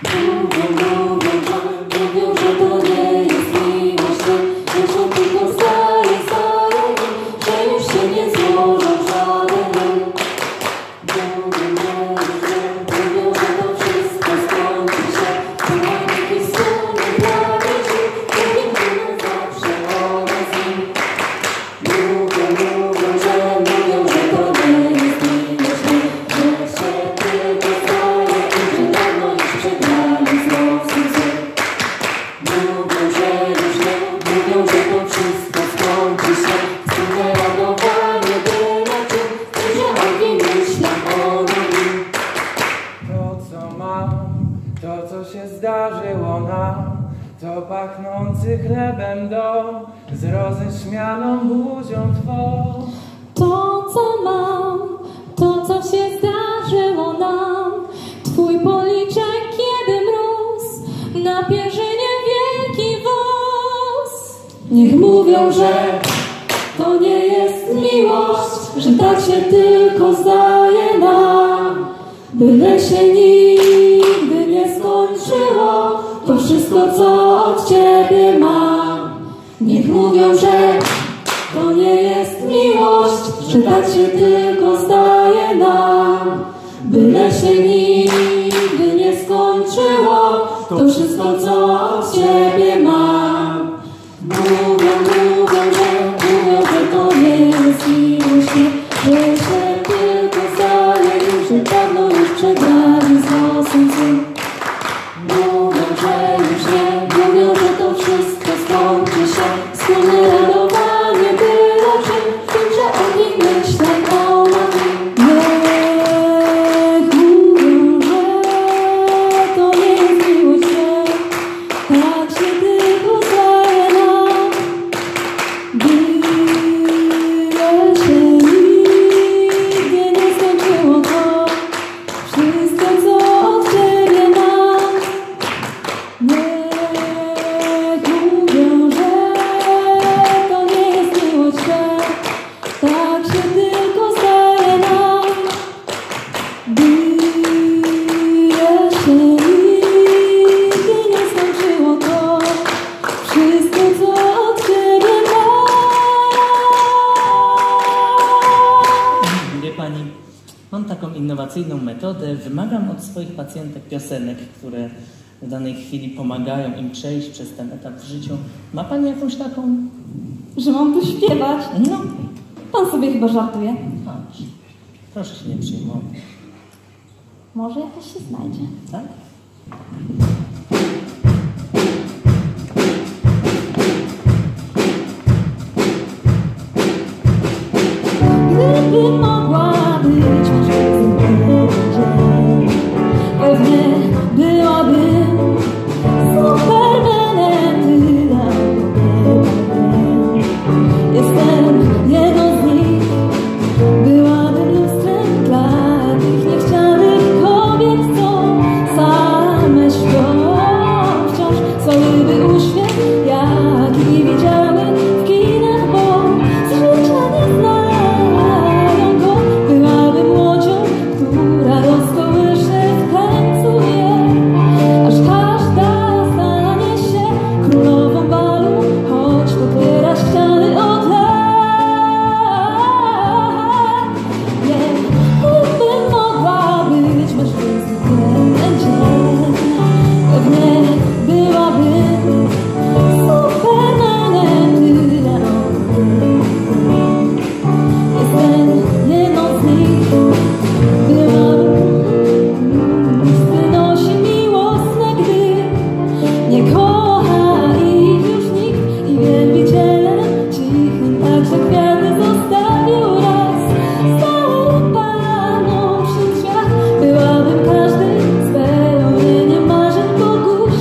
zdarzyło nam, to pachnący chlebem dom z roześmianą buzią twą. To, co mam, to, co się zdarzyło nam, twój policzek, kiedy mróz, na pierzynie wielki wóz. Niech mówią, że to nie jest miłość, że tak się tylko zdaje nam, byle się nigdy nie skończyło to wszystko, co od ciebie mam. Niech mówią, że to nie jest miłość, że tak się tylko zdaje nam, byle się nigdy nie skończyło to wszystko, co od ciebie mam. Mówią, że to nie jest miłość, że się tylko zdaje im, że dawno już przegrali z losem swym. Mówią, że już nie, mówią, że to wszystko skończy się, wspólne radowanie było czym, tym, że o nim myślę, ona tym. Niech mówią, że to nie jest miłość, że tak się tylko zdaje nam, byle się nigdy nie skończyło to wszystko, co od ciebie mam. Niech mówią, że to nie jest miłość, że tak się tylko zdaje nam, byle się nigdy nie skończyło to wszystko, co od ciebie mam. Wie pani, mam taką innowacyjną metodę. Wymagam od swoich pacjentek piosenek, które w danej chwili pomagają im przejść przez ten etap w życiu. Ma pani jakąś taką? Że mam tu śpiewać? No, Pan sobie chyba żartuje. chodź. Proszę się nie przejmować. Może jakaś się znajdzie. Tak? Gdyby mogła być dzień, pewnie byłabym supermanem, tyle jestem jedną z nich, byłabym lustrem dla tych niechcianych kobiet, co same śpią wciąż, słaby uśmiech, jaki widziały w kinach, bo z życia nie znają go. Byłabym łodzią, która rozkołysze w tańcu wie, aż każda stanie się królową balu, choć popiera ściany od lat. Gdybym mogła być mężczyzną ten dzień, pewnie byłabym supermanem, tyle jestem jedną z nich, byłabym wynosi miłosne, gdy nie kocha ich już nikt i wielbicielem cichym także kwiaty zostawił raz. Stałą panną wśród świat, byłabym każdej spełnieniem marzeń Boguś,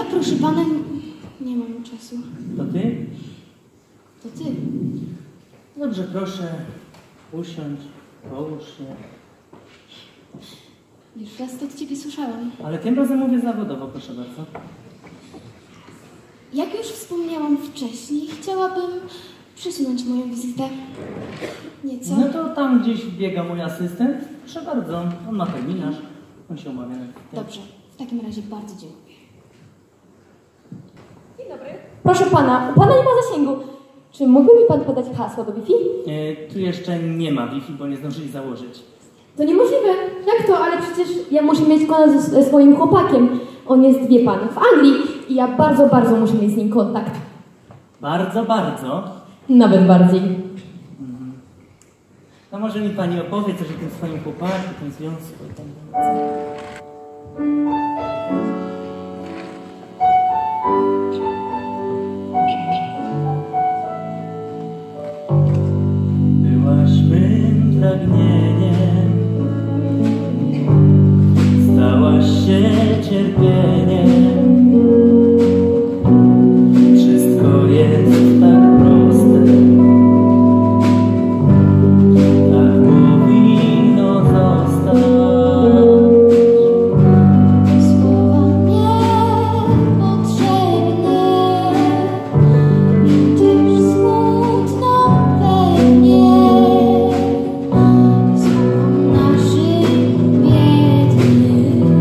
proszę pana, nie mam czasu. To ty? To ty. Dobrze, proszę. Usiądź, połóż się. Już raz to od ciebie słyszałam. Ale tym razem mówię zawodowo, proszę bardzo. Jak już wspomniałam wcześniej, chciałabym przesunąć moją wizytę. Nieco. No to tam gdzieś biega mój asystent. Proszę bardzo, on ma terminarz. On się umawia na chwilę. Dobrze, w takim razie bardzo dziękuję. Dzień dobry. Proszę pana, u pana nie ma zasięgu. Czy mógłby mi pan podać hasło do Wi-Fi? Tu jeszcze nie ma Wi-Fi, bo nie zdążyli założyć. To niemożliwe. Jak to? Ale przecież ja muszę mieć kontakt ze swoim chłopakiem. On jest, wie pan, w Anglii i ja bardzo, bardzo muszę mieć z nim kontakt. Bardzo, bardzo. Nawet bardziej. No może mi pani opowie coś o tym swoim chłopaku, tym związku i tak dalej. Byłaś mym pragnieniem, stałaś się cierpieniem. Wszystko jest tak proste, tak powinno zostać. Słowa niepotrzebne, gdyż smutno pewnie. Słowom naszym biednym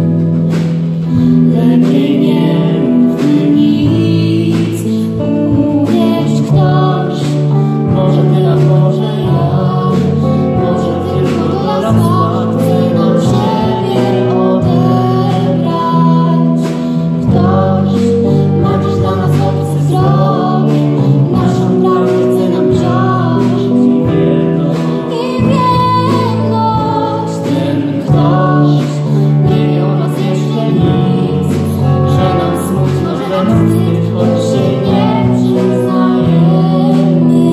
lepiej nie mów nic. Uwierz, ktoś, Może ty, a może ja, może tylko to raz chce nam siebie odebrać. Ktoś ma dziś dla nas obcy wzrok, naszą prawdę chce nam wziąć. I wierność, ten ktoś nie wie o nas jeszcze nic, że nam smutno, że nam wstyd, choć się nie przyznajemy.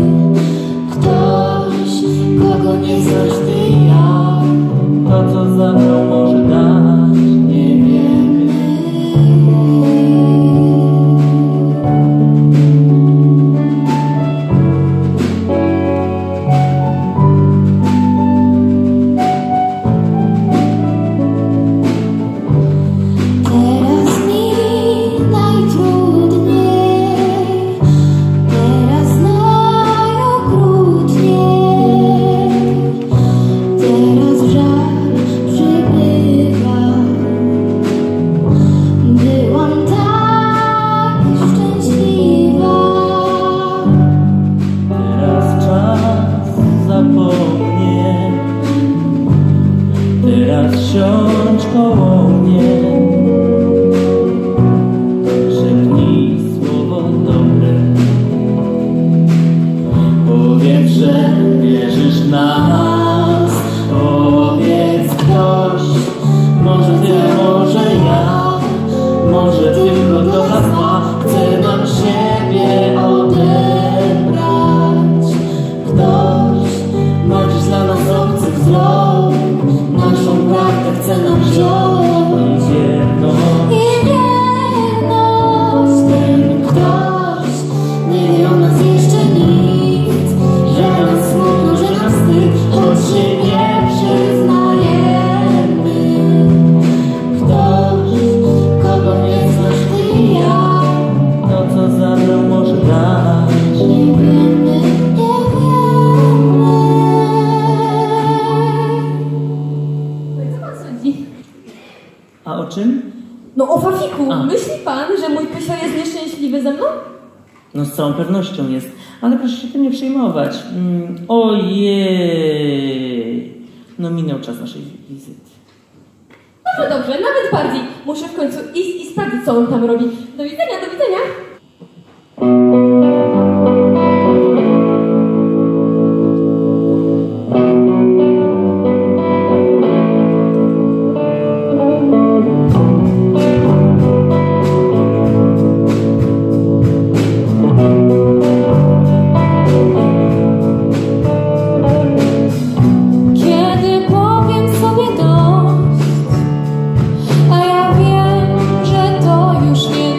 Ktoś, kogo nie znasz ty i ja, to co zabrał może dać. nie wiemy. Teraz mi najtrudniej, teraz najokrutniej, teraz żal przybywa. Byłam tak szczęśliwa. Teraz czas zapomnieć, teraz siądź koło mnie. Szepnij słowo dobre, powiedz, że wierzysz w nas. Powiedz ktoś, może ty, a może ja, może tylko dobra zła chce nam siebie Odebrać. Ktoś ma dziś dla nas obcy wzrok, naszą prawdę chce nam wziąć. i I wierność, ten ktoś nie wie o nas jeszcze nic, że nam smutno, że nam wstyd, choć się nie przyznajemy. Ktoś, kogo nie znasz ty i ja, to co zabrał może dać. nie wiemy, nie wiemy. No i co pan sądzi? A o czym? No o Fafiku. A. Myśli pan, że mój pysio jest nieszczęśliwy ze mną? No z całą pewnością jest, ale proszę się tym nie przejmować. Ojej, no minął czas naszej wizyty. Dobrze, dobrze, nawet bardziej. Muszę w końcu iść i sprawdzić, co on tam robi. Do widzenia, do widzenia. Kiedy powiem sobie dość, a ja wiem, że to już nie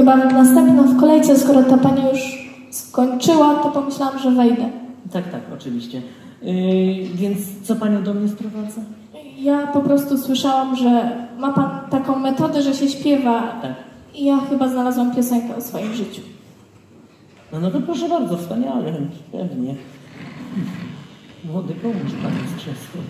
chyba następna w kolejce, skoro ta pani już skończyła, to pomyślałam, że wejdę. Tak, oczywiście. Więc co panią do mnie sprowadza? Ja po prostu słyszałam, że ma pan taką metodę, że się śpiewa. Tak. I ja chyba znalazłam piosenkę o swoim życiu. No to proszę bardzo, wspaniale, pewnie. Młody, pomóż pani z krzesłem.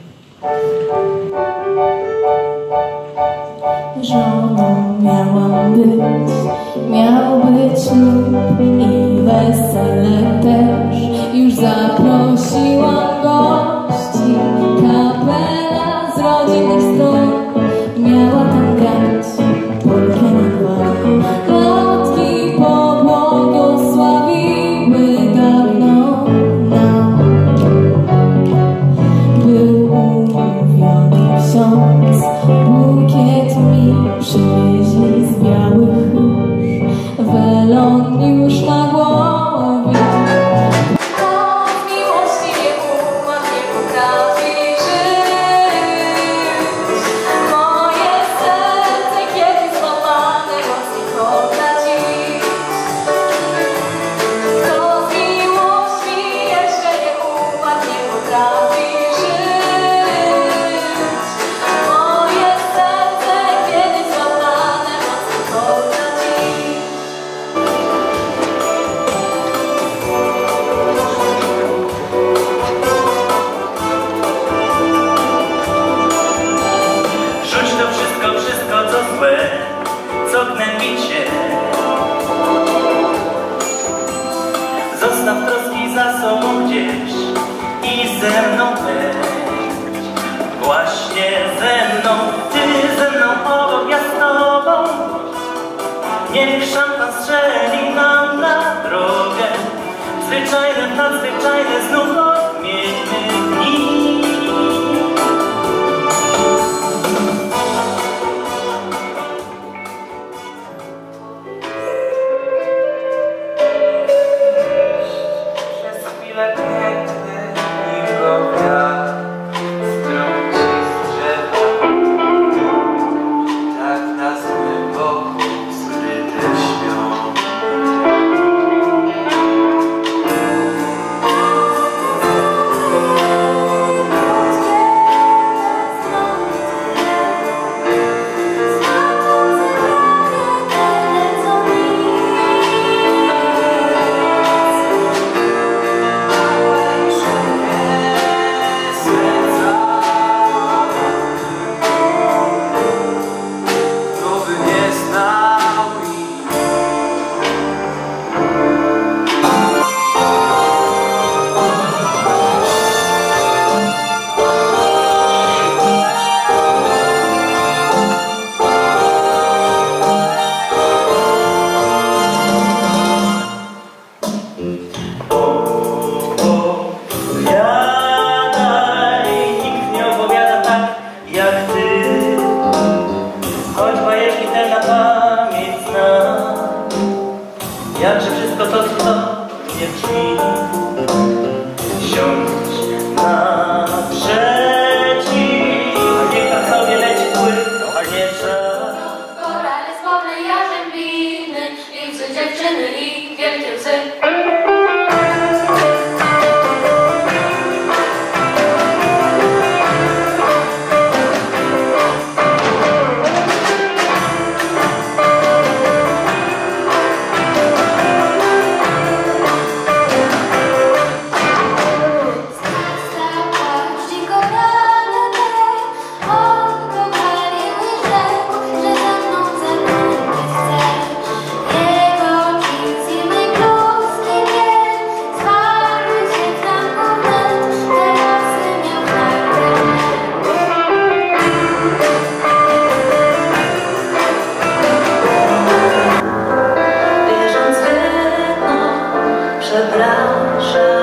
Żoną miałam być, miał być ślub i wesele też. Już zaprosiłam gości, kapela z rodzinnych stron miała tam grać polkę na dwa. Plotki pobłogosławiły dawno nam. Był umówiony ksiądz, bukiet mi przywieźli z białych róż, welon już na głowie. Kto z miłości nie umarł, nie potrafi żyć. Moje serce kiedyś złamane, mocniej potracić. Kto z miłości jeszcze nie umarł, nie potrafi żyć. Moje serce kiedyś złamane, mocniej potracić. Rzuć to wszystko co złe, co gnębi cię. Zostaw troski za sobą gdzieś i ze mną wejdź. Właśnie ze mną, ty ze mną obok, ja z tobą. Niech szampan strzeli nam na drogę. Zwyczajne, nadzwyczajne, znów odmienimy dni. Przez chwilę piękny i go wiatr strąci z drzewa. Tak nas głęboko skryte śpią. Kto by nie znał ich. Opowiadaj, nikt nie opowiada tak jak ty. Choć bajeki te na pamięć znam. Jakże wszystko to cudownie brzmi. Siądź naprzeciw, niech tam sobie leci płynie czas. Korale słowne jarzębiny, i łzy dziewczyny, i wielkie łzy. Dziko rany te, on kochali rzekł, że ze mną zakończyć chce. Jego oczy zimny kluski biel, zwarły się w zamku wnet, te losy miał Wierząc w jedno, przepraszam.